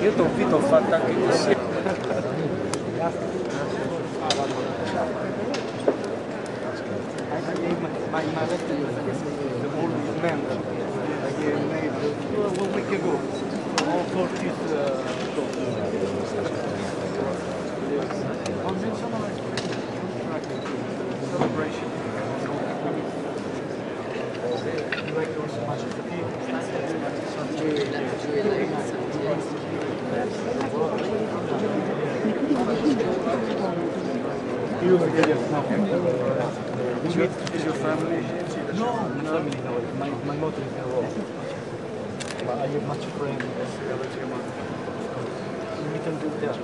Io t'ho fatta anche così. My lecture the old man like made 1 week ago. All 40 celebration. Like so much of the Is your family? No, my family no. My mother is in Rome. But I have much friends we can do that.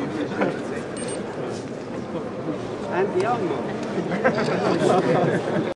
Andiamo!